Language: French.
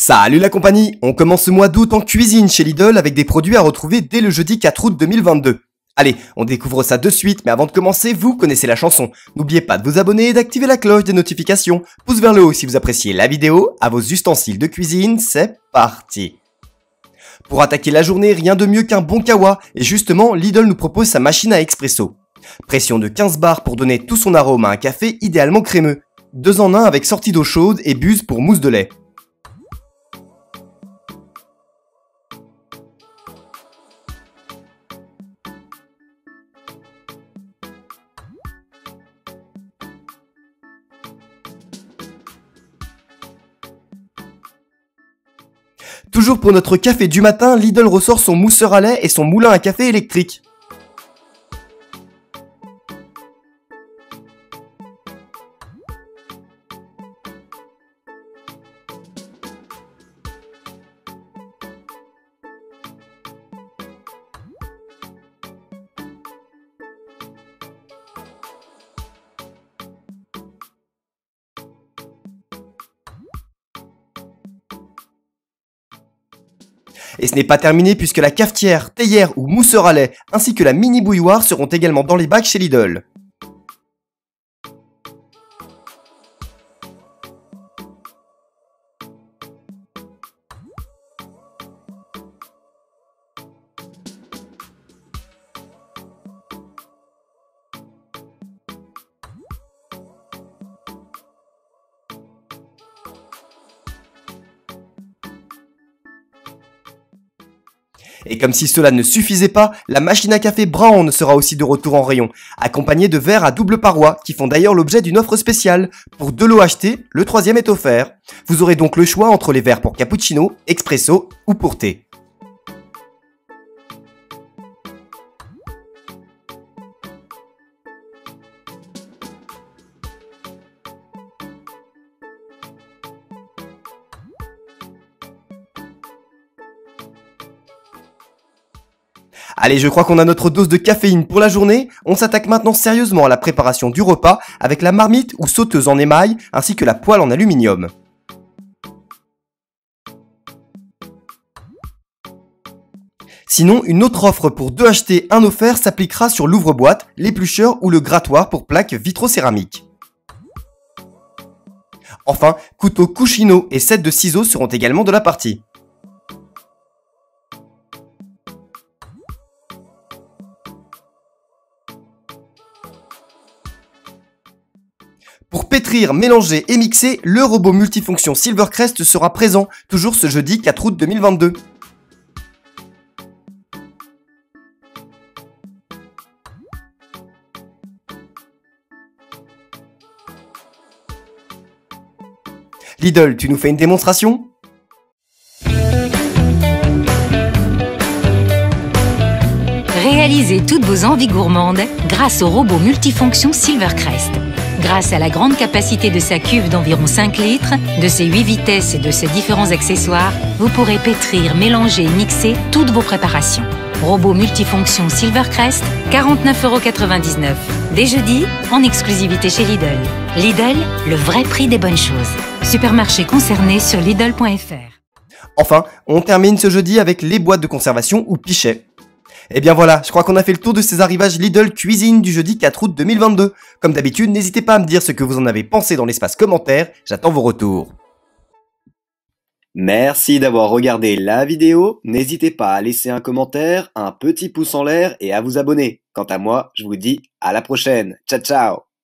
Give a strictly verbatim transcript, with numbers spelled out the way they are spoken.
Salut la compagnie, on commence ce mois d'août en cuisine chez Lidl avec des produits à retrouver dès le jeudi quatre août deux mille vingt-deux. Allez, on découvre ça de suite, mais avant de commencer, vous connaissez la chanson. N'oubliez pas de vous abonner et d'activer la cloche des notifications. Pouce vers le haut si vous appréciez la vidéo, à vos ustensiles de cuisine, c'est parti. Pour attaquer la journée, rien de mieux qu'un bon kawa, et justement, Lidl nous propose sa machine à expresso. Pression de quinze bars pour donner tout son arôme à un café idéalement crémeux. Deux en un avec sortie d'eau chaude et buse pour mousse de lait. Toujours pour notre café du matin, Lidl ressort son mousseur à lait et son moulin à café électrique. Et ce n'est pas terminé puisque la cafetière, théière ou mousseur à lait ainsi que la mini bouilloire seront également dans les bacs chez Lidl. Et comme si cela ne suffisait pas, la machine à café Brown sera aussi de retour en rayon, accompagnée de verres à double paroi, qui font d'ailleurs l'objet d'une offre spéciale. Pour deux lots achetés, le troisième est offert. Vous aurez donc le choix entre les verres pour cappuccino, expresso ou pour thé. Allez, je crois qu'on a notre dose de caféine pour la journée. On s'attaque maintenant sérieusement à la préparation du repas avec la marmite ou sauteuse en émail ainsi que la poêle en aluminium. Sinon, une autre offre pour deux achetés, un offert s'appliquera sur l'ouvre-boîte, l'éplucheur ou le grattoir pour plaques vitrocéramiques. Enfin, couteau Cucino et set de ciseaux seront également de la partie. Pour pétrir, mélanger et mixer, le robot multifonction Silvercrest sera présent, toujours ce jeudi quatre août deux mille vingt-deux. Lidl, tu nous fais une démonstration ? Réalisez toutes vos envies gourmandes grâce au robot multifonction Silvercrest. Grâce à la grande capacité de sa cuve d'environ cinq litres, de ses huit vitesses et de ses différents accessoires, vous pourrez pétrir, mélanger et mixer toutes vos préparations. Robot multifonction Silvercrest, quarante-neuf euros quatre-vingt-dix-neuf. Dès jeudi, en exclusivité chez Lidl. Lidl, le vrai prix des bonnes choses. Supermarché concerné sur Lidl point F R. Enfin, on termine ce jeudi avec les boîtes de conservation ou pichets. Et bien voilà, je crois qu'on a fait le tour de ces arrivages Lidl Cuisine du jeudi quatre août deux mille vingt-deux. Comme d'habitude, n'hésitez pas à me dire ce que vous en avez pensé dans l'espace commentaire, j'attends vos retours. Merci d'avoir regardé la vidéo, n'hésitez pas à laisser un commentaire, un petit pouce en l'air et à vous abonner. Quant à moi, je vous dis à la prochaine, ciao ciao.